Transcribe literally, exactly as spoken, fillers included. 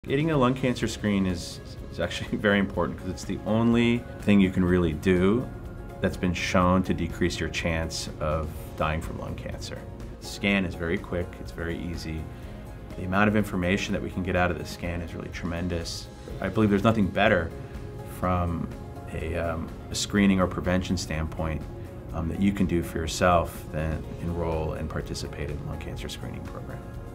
Getting a lung cancer screen is, is actually very important because it's the only thing you can really do that's been shown to decrease your chance of dying from lung cancer. The scan is very quick, it's very easy. The amount of information that we can get out of the scan is really tremendous. I believe there's nothing better from a, um, a screening or prevention standpoint um, that you can do for yourself than enroll and participate in the lung cancer screening program.